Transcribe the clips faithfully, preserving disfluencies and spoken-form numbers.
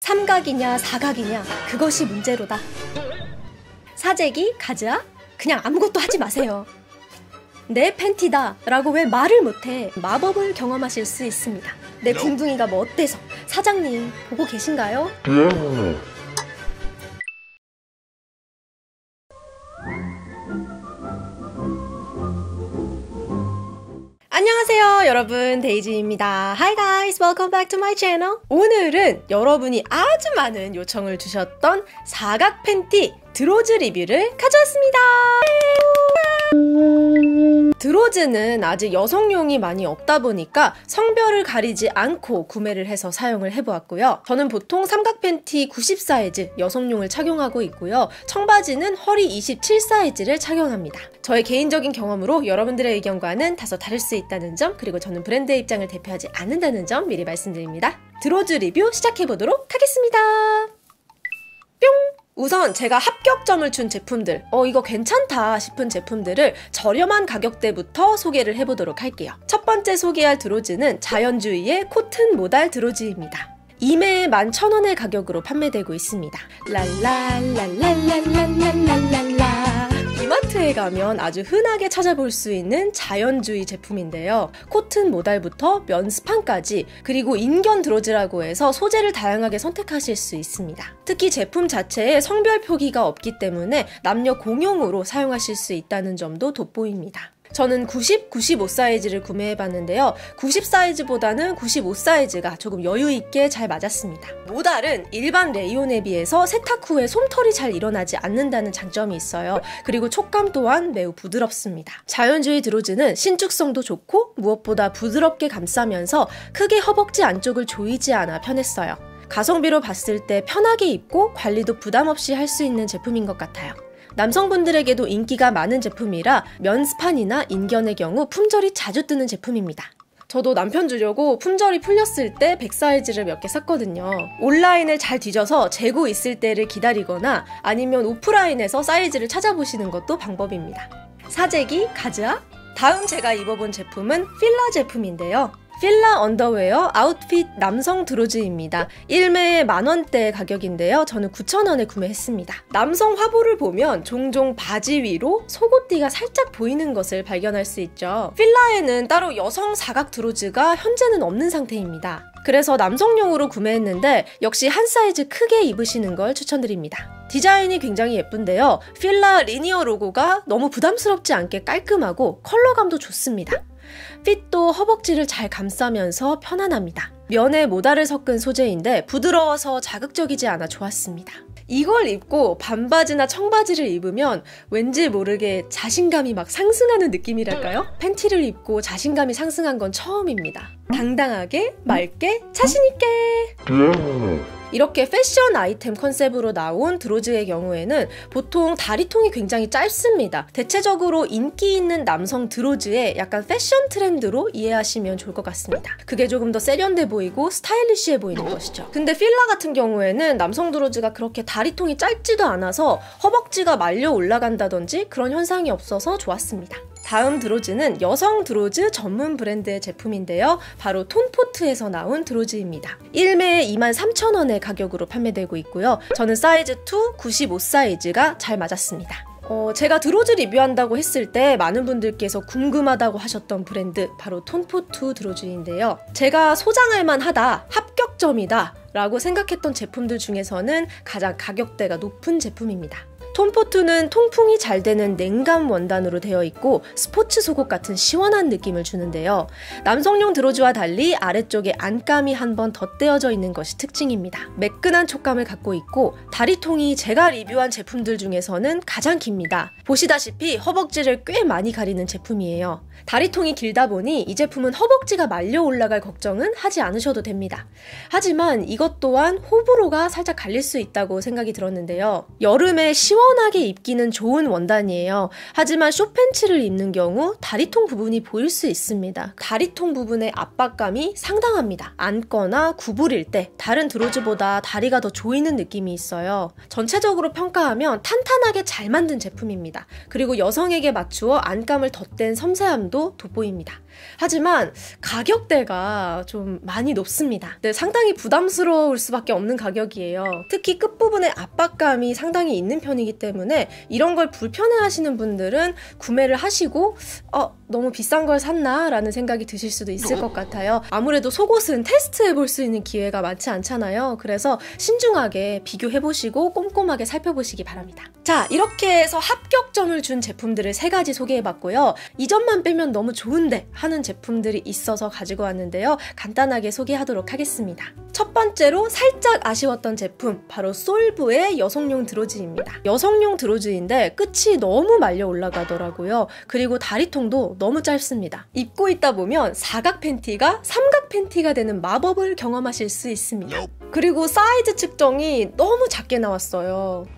삼각이냐 사각이냐 그것이 문제로다. 사재기, 가즈아? 그냥 아무것도 하지 마세요. 내 팬티다 라고 왜 말을 못해. 마법을 경험하실 수 있습니다. 내 궁둥이가 뭐 어때서. 사장님 보고 계신가요? 안녕하세요 여러분, 데이지입니다. Hi guys, welcome back to my channel. 오늘은 여러분이 아주 많은 요청을 주셨던 사각 팬티 드로즈 리뷰를 가져왔습니다. 드로즈는 아직 여성용이 많이 없다 보니까 성별을 가리지 않고 구매를 해서 사용을 해보았고요. 저는 보통 삼각 팬티 구십 사이즈 여성용을 착용하고 있고요. 청바지는 허리 이십칠 사이즈를 착용합니다. 저의 개인적인 경험으로 여러분들의 의견과는 다소 다를 수 있다는 점, 그리고 저는 브랜드의 입장을 대표하지 않는다는 점 미리 말씀드립니다. 드로즈 리뷰 시작해보도록 하겠습니다. 뿅! 우선 제가 합격점을 준 제품들, 어 이거 괜찮다 싶은 제품들을 저렴한 가격대부터 소개를 해보도록 할게요. 첫 번째 소개할 드로즈는 자연주의의 코튼 모달 드로즈입니다. 이매에 만 천 원의 가격으로 판매되고 있습니다. 랄랄랄랄랄랄랄랄라. 이마트에 가면 아주 흔하게 찾아볼 수 있는 자연주의 제품인데요. 코튼 모달부터 면 스판까지, 그리고 인견 드로즈라고 해서 소재를 다양하게 선택하실 수 있습니다. 특히 제품 자체에 성별 표기가 없기 때문에 남녀 공용으로 사용하실 수 있다는 점도 돋보입니다. 저는 구십, 구십오 사이즈를 구매해봤는데요. 구십 사이즈보다는 구십오 사이즈가 조금 여유있게 잘 맞았습니다. 모달은 일반 레이온에 비해서 세탁 후에 솜털이 잘 일어나지 않는다는 장점이 있어요. 그리고 촉감 또한 매우 부드럽습니다. 자연주의 드로즈는 신축성도 좋고 무엇보다 부드럽게 감싸면서 크게 허벅지 안쪽을 조이지 않아 편했어요. 가성비로 봤을 때 편하게 입고 관리도 부담 없이 할 수 있는 제품인 것 같아요. 남성분들에게도 인기가 많은 제품이라 면 스판이나 인견의 경우 품절이 자주 뜨는 제품입니다. 저도 남편 주려고 품절이 풀렸을 때 백 사이즈를 몇 개 샀거든요. 온라인을 잘 뒤져서 재고 있을 때를 기다리거나 아니면 오프라인에서 사이즈를 찾아보시는 것도 방법입니다. 사재기, 가즈아? 다음 제가 입어본 제품은 필라 제품인데요. 필라 언더웨어 아웃핏 남성 드로즈입니다. 일매에 만원대 가격인데요. 저는 구천 원에 구매했습니다. 남성 화보를 보면 종종 바지 위로 속옷띠가 살짝 보이는 것을 발견할 수 있죠. 필라에는 따로 여성 사각 드로즈가 현재는 없는 상태입니다. 그래서 남성용으로 구매했는데 역시 한 사이즈 크게 입으시는 걸 추천드립니다. 디자인이 굉장히 예쁜데요. 필라 리니어 로고가 너무 부담스럽지 않게 깔끔하고 컬러감도 좋습니다. 핏도 허벅지를 잘 감싸면서 편안합니다. 면에 모달을 섞은 소재인데 부드러워서 자극적이지 않아 좋았습니다. 이걸 입고 반바지나 청바지를 입으면 왠지 모르게 자신감이 막 상승하는 느낌이랄까요? 팬티를 입고 자신감이 상승한 건 처음입니다. 당당하게, 맑게, 자신있게! 이렇게 패션 아이템 컨셉으로 나온 드로즈의 경우에는 보통 다리통이 굉장히 짧습니다. 대체적으로 인기 있는 남성 드로즈의 약간 패션 트렌드로 이해하시면 좋을 것 같습니다. 그게 조금 더 세련돼 보이고 스타일리시해 보이는 것이죠. 근데 필라 같은 경우에는 남성 드로즈가 그렇게 다리통이 짧지도 않아서 허벅지가 말려 올라간다든지 그런 현상이 없어서 좋았습니다. 다음 드로즈는 여성 드로즈 전문 브랜드의 제품인데요. 바로 톤포트에서 나온 드로즈입니다. 일매에 이만 삼천 원의 가격으로 판매되고 있고요. 저는 사이즈 이, 구십오 사이즈가 잘 맞았습니다. 어, 제가 드로즈 리뷰한다고 했을 때 많은 분들께서 궁금하다고 하셨던 브랜드 바로 톤포트 드로즈인데요. 제가 소장할 만하다, 합격점이다 라고 생각했던 제품들 중에서는 가장 가격대가 높은 제품입니다. 톤포트는 통풍이 잘 되는 냉감 원단으로 되어 있고 스포츠 속옷 같은 시원한 느낌을 주는데요. 남성용 드로즈와 달리 아래쪽에 안감이 한 번 덧대어져 있는 것이 특징입니다. 매끈한 촉감을 갖고 있고 다리통이 제가 리뷰한 제품들 중에서는 가장 깁니다. 보시다시피 허벅지를 꽤 많이 가리는 제품이에요. 다리통이 길다 보니 이 제품은 허벅지가 말려 올라갈 걱정은 하지 않으셔도 됩니다. 하지만 이것 또한 호불호가 살짝 갈릴 수 있다고 생각이 들었는데요. 여름에 시원 시원하게 입기는 좋은 원단이에요. 하지만 숏팬츠를 입는 경우 다리통 부분이 보일 수 있습니다. 다리통 부분의 압박감이 상당합니다. 앉거나 구부릴 때 다른 드로즈보다 다리가 더 조이는 느낌이 있어요. 전체적으로 평가하면 탄탄하게 잘 만든 제품입니다. 그리고 여성에게 맞추어 안감을 덧댄 섬세함도 돋보입니다. 하지만 가격대가 좀 많이 높습니다. 네, 상당히 부담스러울 수밖에 없는 가격이에요. 특히 끝부분에 압박감이 상당히 있는 편이기 때문에 이런 걸 불편해 하시는 분들은 구매를 하시고 어, 너무 비싼 걸 샀나? 라는 생각이 드실 수도 있을 것 같아요. 아무래도 속옷은 테스트해 볼 수 있는 기회가 많지 않잖아요. 그래서 신중하게 비교해보시고 꼼꼼하게 살펴보시기 바랍니다. 자, 이렇게 해서 합격점을 준 제품들을 세 가지 소개해봤고요. 이 점만 빼면 너무 좋은데 하는 제품들이 있어서 가지고 왔는데요. 간단하게 소개하도록 하겠습니다. 첫 번째로 살짝 아쉬웠던 제품, 바로 솔브의 여성용 드로즈입니다. 여성용 드로즈인데 끝이 너무 말려 올라가더라고요. 그리고 다리통도 너무 짧습니다. 입고 있다 보면 사각 팬티가 삼각 팬티가 되는 마법을 경험하실 수 있습니다. 그리고 사이즈 측정이 너무 작게 나왔어요.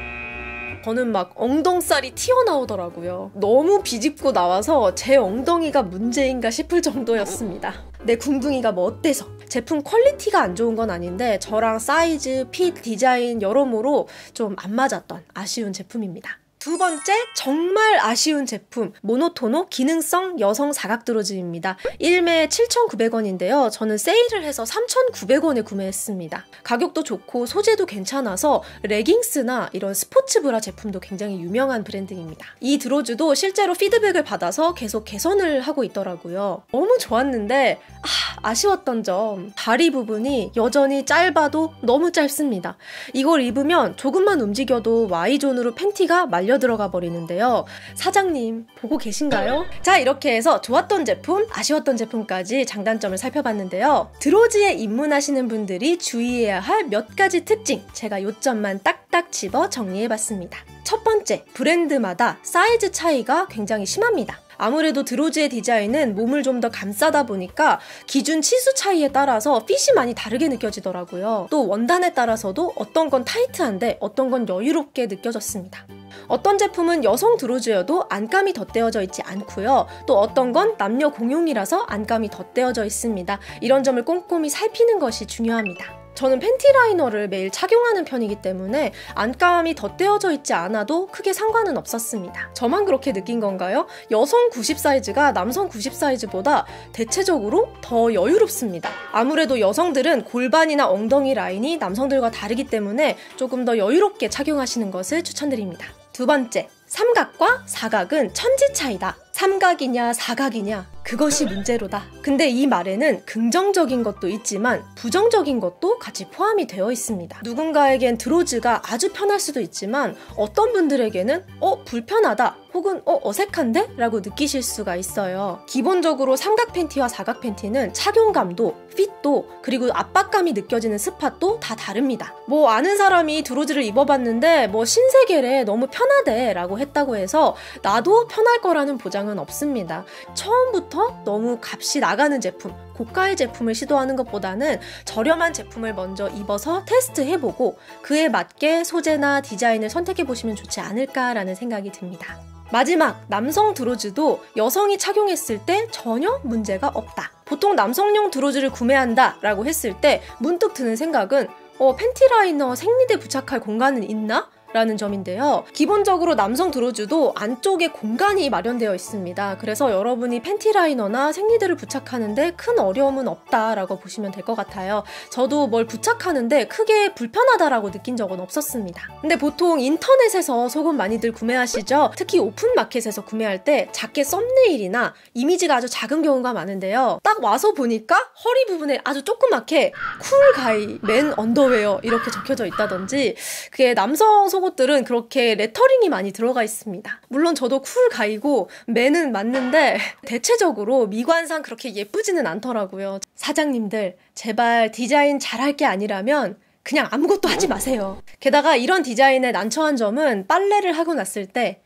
저는 막 엉덩살이 튀어나오더라고요. 너무 비집고 나와서 제 엉덩이가 문제인가 싶을 정도였습니다. 내 궁둥이가 뭐 어때서? 제품 퀄리티가 안 좋은 건 아닌데 저랑 사이즈, 핏, 디자인 여러모로 좀 안 맞았던 아쉬운 제품입니다. 두 번째, 정말 아쉬운 제품, 모노토노 기능성 여성 사각 드로즈입니다. 일 매에 칠천구백 원인데요. 저는 세일을 해서 삼천구백 원에 구매했습니다. 가격도 좋고 소재도 괜찮아서 레깅스나 이런 스포츠 브라 제품도 굉장히 유명한 브랜드입니다. 이 드로즈도 실제로 피드백을 받아서 계속 개선을 하고 있더라고요. 너무 좋았는데 아, 아쉬웠던 점, 다리 부분이 여전히 짧아도 너무 짧습니다. 이걸 입으면 조금만 움직여도 Y존으로 팬티가 말려 들어가 버리는데요. 사장님 보고 계신가요? 자, 이렇게 해서 좋았던 제품, 아쉬웠던 제품까지 장단점을 살펴봤는데요. 드로즈에 입문하시는 분들이 주의해야 할 몇 가지 특징, 제가 요점만 딱딱 집어 정리해봤습니다. 첫 번째, 브랜드마다 사이즈 차이가 굉장히 심합니다. 아무래도 드로즈의 디자인은 몸을 좀 더 감싸다 보니까 기준 치수 차이에 따라서 핏이 많이 다르게 느껴지더라고요. 또 원단에 따라서도 어떤 건 타이트한데 어떤 건 여유롭게 느껴졌습니다. 어떤 제품은 여성 드로즈여도 안감이 덧대어져 있지 않고요. 또 어떤 건 남녀 공용이라서 안감이 덧대어져 있습니다. 이런 점을 꼼꼼히 살피는 것이 중요합니다. 저는 팬티 라이너를 매일 착용하는 편이기 때문에 안감이 덧대어져 있지 않아도 크게 상관은 없었습니다. 저만 그렇게 느낀 건가요? 여성 구십 사이즈가 남성 구십 사이즈보다 대체적으로 더 여유롭습니다. 아무래도 여성들은 골반이나 엉덩이 라인이 남성들과 다르기 때문에 조금 더 여유롭게 착용하시는 것을 추천드립니다. 두 번째, 삼각과 사각은 천지 차이다. 삼각이냐 사각이냐 그것이 문제로다. 근데 이 말에는 긍정적인 것도 있지만 부정적인 것도 같이 포함이 되어 있습니다. 누군가에겐 드로즈가 아주 편할 수도 있지만 어떤 분들에게는 어? 불편하다 혹은 어? 어색한데? 라고 느끼실 수가 있어요. 기본적으로 삼각 팬티와 사각 팬티는 착용감도, 핏도, 그리고 압박감이 느껴지는 스팟도 다 다릅니다. 뭐 아는 사람이 드로즈를 입어봤는데 뭐 신세계래 너무 편하대 라고 했다고 해서 나도 편할 거라는 보장은 없습니다. 처음부터 너무 값이 나가는 제품, 고가의 제품을 시도하는 것보다는 저렴한 제품을 먼저 입어서 테스트해보고 그에 맞게 소재나 디자인을 선택해보시면 좋지 않을까라는 생각이 듭니다. 마지막, 남성 드로즈도 여성이 착용했을 때 전혀 문제가 없다. 보통 남성용 드로즈를 구매한다 라고 했을 때 문득 드는 생각은 어, 팬티 라이너 생리대 부착할 공간은 있나? 라는 점인데요. 기본적으로 남성 드로즈도 안쪽에 공간이 마련되어 있습니다. 그래서 여러분이 팬티 라이너나 생리대를 부착하는데 큰 어려움은 없다라고 보시면 될 것 같아요. 저도 뭘 부착하는데 크게 불편하다라고 느낀 적은 없었습니다. 근데 보통 인터넷에서 속옷 많이들 구매하시죠? 특히 오픈마켓에서 구매할 때 자켓 썸네일이나 이미지가 아주 작은 경우가 많은데요. 딱 와서 보니까 허리 부분에 아주 조그맣게 쿨 가이, 맨 언더웨어 이렇게 적혀져 있다든지 그게 남성 속옷들은 그렇게 레터링이 많이 들어가 있습니다. 물론 저도 쿨 가이고 맨은 맞는데 대체적으로 미관상 그렇게 예쁘지는 않더라고요. 사장님들 제발 디자인 잘할 게 아니라면 그냥 아무것도 하지 마세요. 게다가 이런 디자인에 난처한 점은 빨래를 하고 났을 때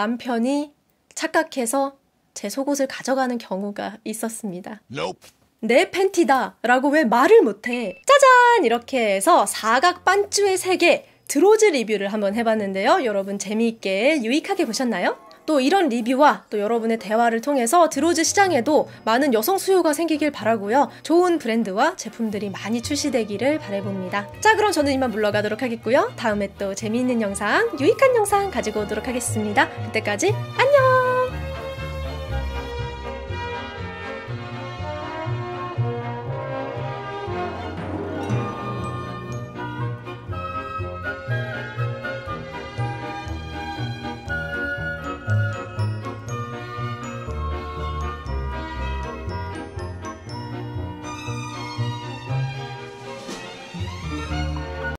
남편이 착각해서 제 속옷을 가져가는 경우가 있었습니다. Nope. 내 팬티다 라고 왜 말을 못해. 짜잔! 이렇게 해서 사각 반쭈의 세계 드로즈 리뷰를 한번 해봤는데요. 여러분 재미있게 유익하게 보셨나요? 또 이런 리뷰와 또 여러분의 대화를 통해서 드로즈 시장에도 많은 여성 수요가 생기길 바라고요. 좋은 브랜드와 제품들이 많이 출시되기를 바라봅니다. 자, 그럼 저는 이만 물러가도록 하겠고요. 다음에 또 재미있는 영상, 유익한 영상 가지고 오도록 하겠습니다. 그때까지 안녕!